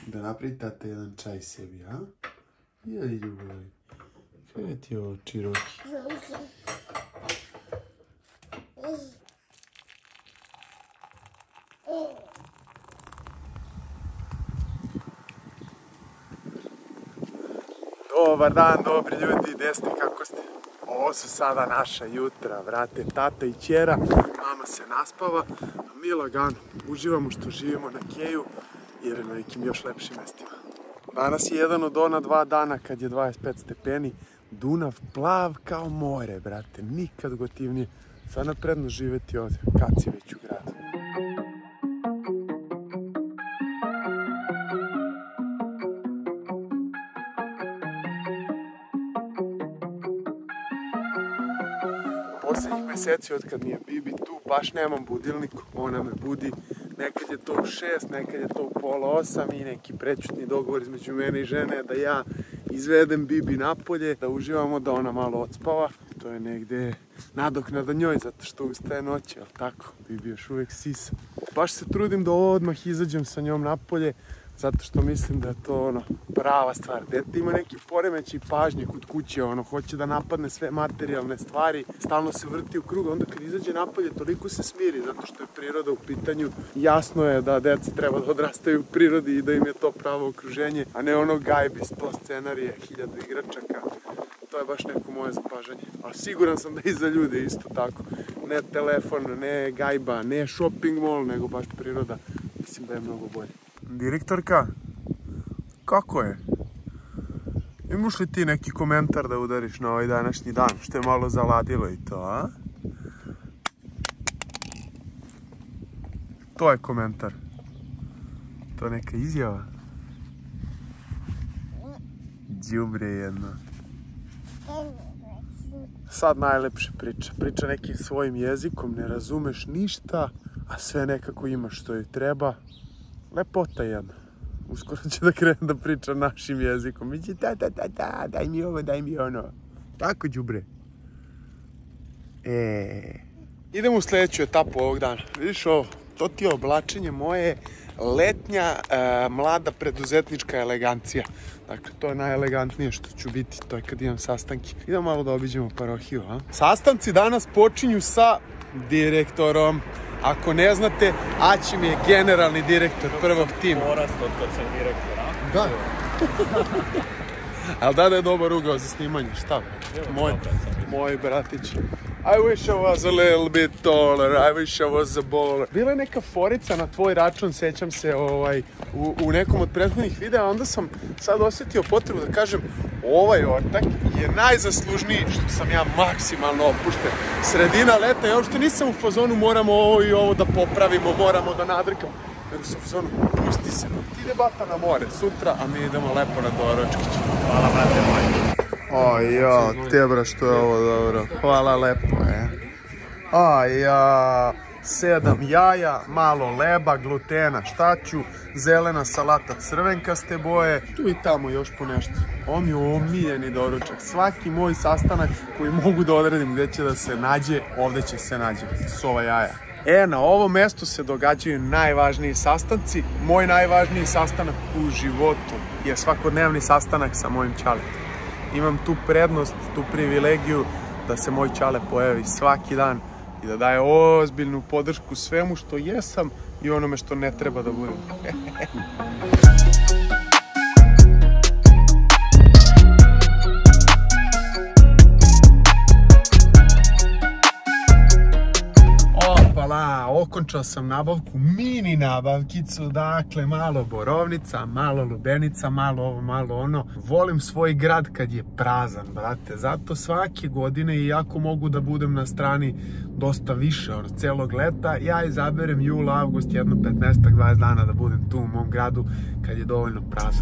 Da napritate jedan čaj sebi, a? Jeli ljubavi. Kaj ti je ovo čiroki? Dobar dan, dobri ljudi, gde ste, kako ste? Ovo su sada naša jutra, vrate, tata i ćera, mama se naspava, a mi lagano uživamo što živimo na keju jer na nekim još lepšim mestima. Danas je jedan od ona 2 dana kad je 25 stepeni, Dunav plav kao more, brate, nikad gotivnije. Sad napredno živeti ovdje, kad si već u gradu. Posljednjih meseci od kad mi je Bibi tu, baš nemam budilnik, ona me budi. Nekad je to u 6, nekad je to u pola 8 i neki prećutni dogovor između mene i žene da ja izvedem Bibi napolje, da uživamo da ona malo odspava. To je negde nadoknada njoj, zato što ustaje noći, ali tako, Bibi još uvijek sisa. Baš se trudim da odmah izađem sa njom napolje, zato što mislim da je to prava stvar. Dete ima neki poremećaj pažnje kod kuće, hoće da napadne sve materijalne stvari, stalno se vrti u krug, onda kad izađe napolje toliko se smiri, zato što je priroda u pitanju. Jasno je da deca treba da odrastaju u prirodi i da im je to pravo okruženje, a ne ono gajbi, 100 scenarije, 1000 igračaka. To je baš neko moje zapažanje. Ali siguran sam da i za ljude isto tako. Ne telefon, ne gajba, ne shopping mall, nego baš priroda. Mislim da je mnogo bolje. Direktorka, kako je? Imaš li ti neki komentar da udariš na ovaj današnji dan, što je malo zaladilo i to, a? To je komentar. To je neka izjava. Đubre jedno. Sad najlepše priča. Priča nekim svojim jezikom, ne razumeš ništa, a sve nekako imaš što joj treba. Lepota jedna. Uskoro će da krene da priča našim jezikom. Mi će daj mi ovo, daj mi ono. Tako, đubre. Idemo u sljedeću etapu ovog dana. Vidiš ovo, to ti je oblačenje moje letnja mlada preduzetnička elegancija. Dakle, to je najelegantnije što ću biti, to je kad imam sastanke. Idemo malo da obiđemo parohiju, a? Sastanci danas počinju sa direktorom. Ako ne znate, Aći mi je generalni direktor prvog tima. Porast od kad sam direktor, a? Da. Ali da je dobar ugao za snimanje, šta? Moj bratić. I wish I was a little bit taller, I wish I was a baller. Bila je neka forica na tvoj račun, sećam se u nekom od prethodnih videa, onda sam sad osjetio potrebu da kažem ovaj ortak je najzaslužniji što sam ja maksimalno opušten. Sredina leta, ja uopšte nisam u fazonu moramo ovo i ovo da popravimo, moramo da nadrkamo. Nego sam u fazonu, pusti se, ti ide bata na more sutra, a mi idemo lepo na doručkić. Hvala, brate moj. Ja, tebra što je ovo dobro. Hvala lepo, ja. 7 jaja, malo leba, glutena, šta ću, zelena salata crvenkaste boje, tu i tamo još po nešto. Ovo mi je omiljeni doručak. Svaki moj sastanak koji mogu da odredim gdje će da se nađe, ovdje će se nađe. Sova jaja. Na ovom mjestu se događaju najvažniji sastanci. Moj najvažniji sastanak u životu je svakodnevni sastanak sa mojim ćaletom. Imam tu prednost, tu privilegiju da se moj ćale pojavi svaki dan i da daje ozbiljnu podršku svemu što jesam i onome što ne treba da budem. Okončao sam nabavku, mini nabavkicu, dakle malo borovnica, malo lubenica, malo ovo, malo ono. Volim svoj grad kad je prazan, brate, zato svake godine, iako mogu da budem na strani dosta više od celog leta, ja izaberem jul, avgust, jedno 15-20 dana da budem tu u mom gradu kad je dovoljno prazan.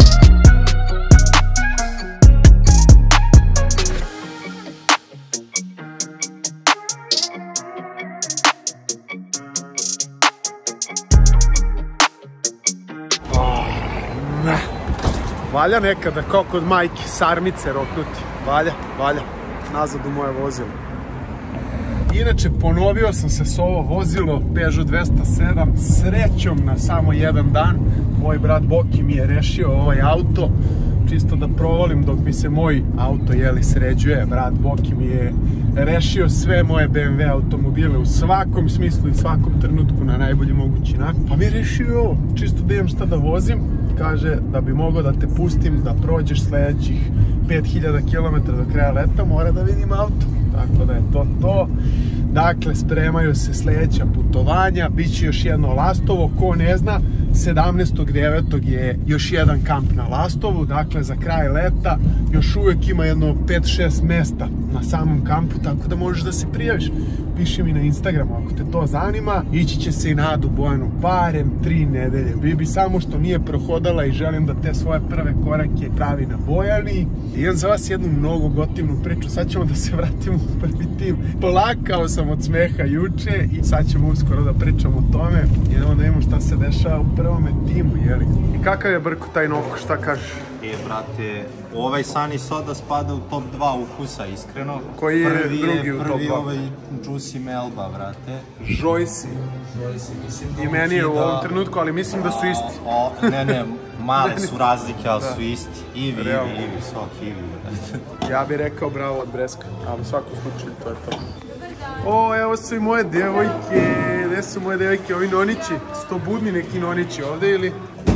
Valja nekada, kao kod majke, sarmice roknuti. Valja. Nazad u moje vozilo. Inače, ponovio sam se s ovo vozilo Peugeot 207 srećom na samo jedan dan. Moj brat Boki mi je rešio ovaj auto, čisto da provolim dok mi se moj auto sređuje. Brat Boki mi je rešio sve moje BMW automobile u svakom smislu i svakom trenutku na najbolji mogući način. Pa mi je rešio ovo, čisto da imam šta da vozim. Kaže da bi mogao da te pustim da prođeš sledećih 5000 km do kraja leta, mora da vidim auto. Tako da je to. Dakle, spremaju se sledeća putovanja, bit će još jedno Lastovo, ko ne zna, 17.9. je još jedan kamp na Lastovu, dakle za kraj leta još uvek ima jedno 5-6 mesta na samom kampu, tako da možeš da se prijaviš. Piši mi na Instagramu ako te to zanima. Ići će se i na Adu Bojanu barem 3 nedelje. Bibi samo što nije prohodala i želim da te svoje prve korake pravi na Bojani. Imam za vas jednu mnogo gotivnu priču, sad ćemo da se vratimo u prvi tim. Plakao sam od smeha juče i sad ćemo uskoro da pričamo o tome. Idemo da imamo šta se dešava u prvome timu, jeli? I kakav je Brko taj Noko, šta kažeš? Brate, ovaj Sunny Soda spada u top 2 ukusa, iskreno. Koji je drugi u top 2? Prvi ovaj Juicy Melba, brate. Joyce. Mislim da i meni je u ovom trenutku, ali mislim da su isti. Ne, male su razlike, ali su isti. Ivi, sok Ivi, brate. Ja bih rekao bravo od Breska, ali u svakom slučaju to je to. O, evo su i moje devojke. Gde su moje devojke? Ovi nonići. Sto budni neki nonići ovde ili?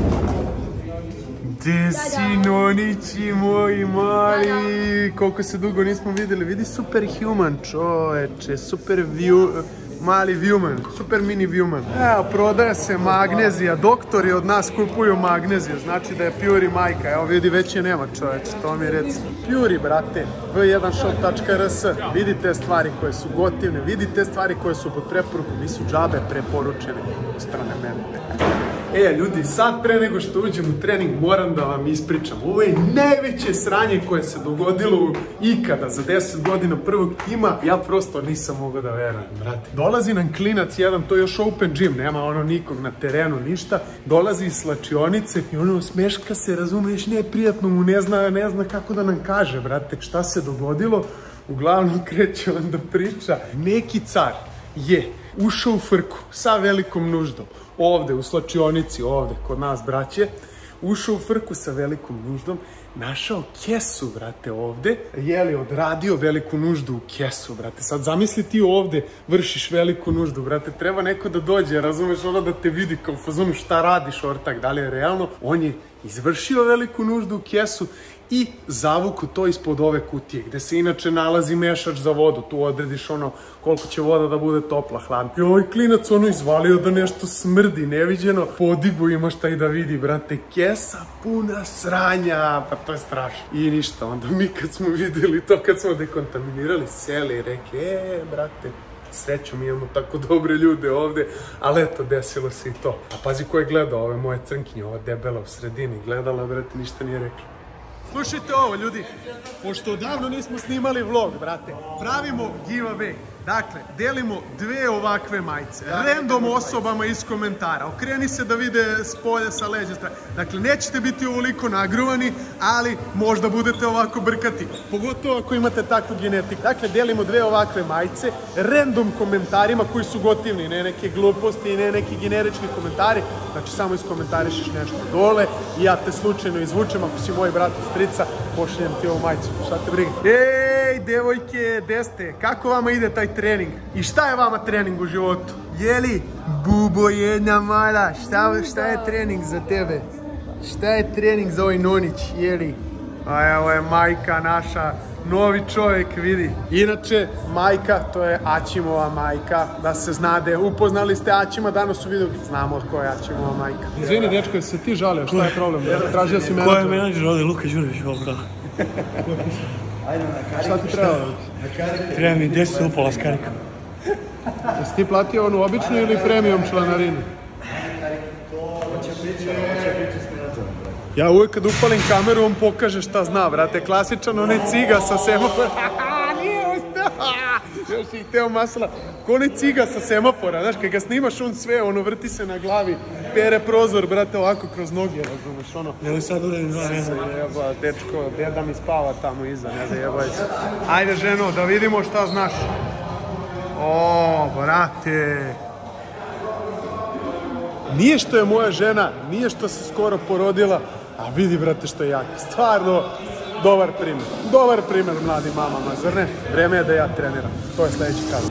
Gde si nonići moji mali? Koliko se dugo nismo videli. Vidi Superhuman, čoveče. Mali Viewman, super mini Viewman. Evo, prodaje se magnezija. Doktori od nas kupuju magneziju. Znači da je Puri majka. Evo vidi, već je nema, čoveče. To mi reci. Puri, brate. v1shop.rs. Vidite stvari koje su gotivne. Vidite stvari koje su pod preporukom. Nisu džabe preporučene od strane mene. Ljudi, sad pre nego što uđem u trening moram da vam ispričam. Ovo je najveće sranje koje se dogodilo ikada za 10 godina prvog tima. Ja prosto nisam mogao da verujem, brate. Dolazi nam klinac jedan, to je još open gym, nema ono nikog na terenu, ništa. Dolazi iz slačionice i ono smeška se, razumeš, neprijatno mu, ne zna kako da nam kaže, brate, šta se dogodilo. Uglavnom kreće on da priča. Neki car je ušao u frku sa velikom nuždom. Ovde, u slačionici, ovde, kod nas, braće, ušao u frku sa velikom nuždom, našao kesu, brate, ovde, odradio veliku nuždu u kesu, brate. Sad zamisli ti ovde vršiš veliku nuždu, brate, treba neko da dođe, razumeš, ono da te vidi kao fazonu šta radiš, ortak, da li je realno. On je izvršio veliku nuždu u kesu i zavuku to ispod ove kutije, gde se inače nalazi mešač za vodu. Tu odrediš ono koliko će voda da bude topla, hladna. I ovaj klinac ono izvalio da nešto smrdi, neviđeno. Podigu ima šta i da vidi, brate, kesa puna sranja, pa to je strašno. I ništa, onda mi kad smo videli to, kad smo dekontaminirali, seli i rekli, brate, srećom imamo tako dobre ljude ovde, ali eto, desilo se i to. A pazi ko je gledao, ove moje crnkinje, ova debela u sredini, gledala, brate, ništa nije rekla. Slušajte ovo, ljudi, pošto odavno nismo snimali vlog, brate, pravimo giveaway. Dakle, delimo 2 ovakve majice, random osobama iz komentara. Okreni se da vide s polja, sa leđa strane. Dakle, nećete biti ovoliko nagruvani, ali možda budete ovako brkati. Pogotovo ako imate takvu genetiku. Dakle, delimo 2 ovakve majice, random komentarima koji su gotivni, ne neke gluposti, ne neki generički komentari. Znači, samo iskomentarišeš nešto dole i ja te slučajno izvučem, ako si moj brat od strica, pošaljem ti ovu majicu. Šta te briga? Ej, devojke, gde ste? Kako vama ide taj trening? I šta je vama trening u životu? Jeli, bubo jedna mala, šta je trening za tebe? Šta je trening za ovaj nonić, jeli? A evo je majka naša, novi čovjek, vidi. Inače, majka, to je Aćimova majka, da se znade. Upoznali ste Aćima danas u videu, znamo ko je Aćimova majka. Izvini, dečko, jesi se ti žalio, šta je problem? Tražio si menadžer. Ko je menadžer ovdje? Luka Đurović, ovdje. Šta ti treba? Treba mi 10 upola s karikom. Jesi ti platio onu običnu ili premium članarinu? Ja uvijek kad upalim kameru, on pokaže šta zna, brate. Klasičan onaj ciga sa semafora. Nije uspio! Još ih teo masala. Ko onaj ciga sa semafora, znaš, kad ga snimaš, on sve, ono, vrti se na glavi, pere prozor, brate, ovako kroz noge, razumeš, ono. Evo sad uradim dva mjesta. Jeba, dečko, deda mi spava tamo iza, ne zajebaj se. Ajde, ženo, da vidimo šta znaš. O, brate. Nije što je moja žena, nije što se skoro porodila, a vidi, brate, što je jaka. Stvarno, dobar primjer. Dobar primjer mladim mamama, zar ne? Vreme je da ja treniram. To je sledeći kadar.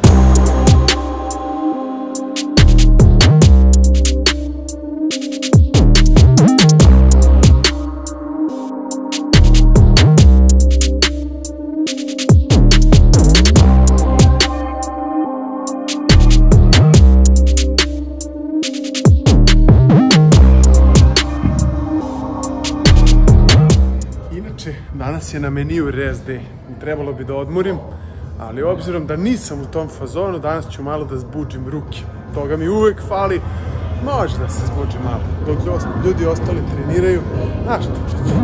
Danas je na meniju rest day, trebalo bi da odmorim, ali obzirom da nisam u tom fazonu, danas ću malo da zbuđim ruke. Toga mi uvek fali, može da se zbuđi malo, dok ljudi ostali treniraju, znaš što ću.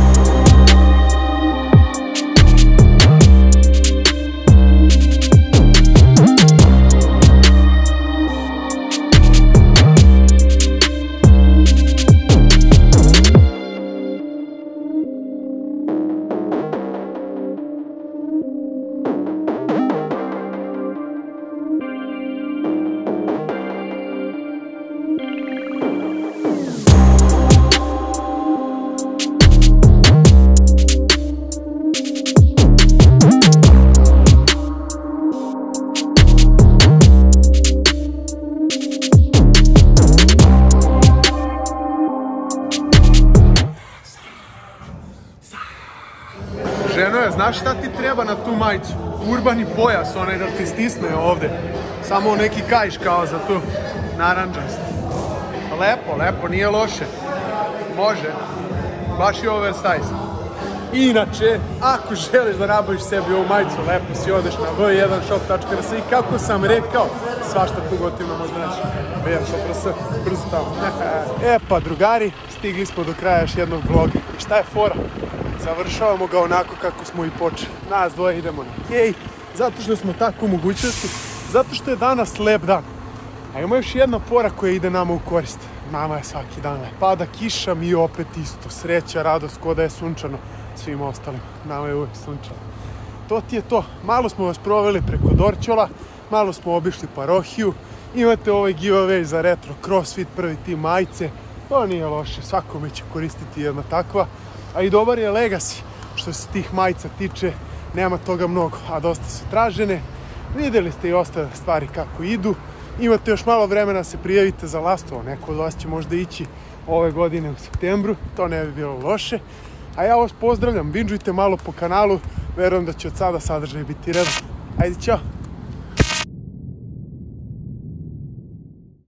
Ženo je, znaš šta ti treba na tu majicu? Urbani pojas, onaj da ti stisne ovde. Samo neki kaiš kao za tu naranđast. Lepo, lepo, nije loše. Može. Baš je oversize. Inače, ako želiš da nabaviš sebi ovu majicu, lepo si odeš na v1shop.rs i kako sam rekao, svašta tu gotivno možda naći. v1shop.rs, brzo tamo. E pa drugari, stigli smo do kraja još jednog vloga. I šta je fora? Završavamo ga onako kako smo i počeli. Nas dvoje idemo na kej, zato što smo tako u mogućnosti, zato što je danas lep dan. A ima još jedna fora koja ide nama u korist. Nama je svaki dan lep. Pada kiša, mi opet isto. Sreća, radost, ko da je sunčano svim ostalim. Nama je uvek sunčano. To ti je to. Malo smo vas proveli preko Dorćola, malo smo obišli parohiju. Imate ovaj giveaway za retro crossfit, prvi tim majice. To nije loše, svakome će koristiti jedna takva. A i dobar je legacy, što se tih majica tiče, nema toga mnogo, a dosta su tražene. Videli ste i ostale stvari kako idu. Imate još malo vremena da se prijavite za Lastovo, neko od vas će možda ići ove godine u septembru, to ne bi bilo loše. A ja vas pozdravljam, binđujte malo po kanalu, verujem da će od sada sadržaj biti redan. Ajde, ćao!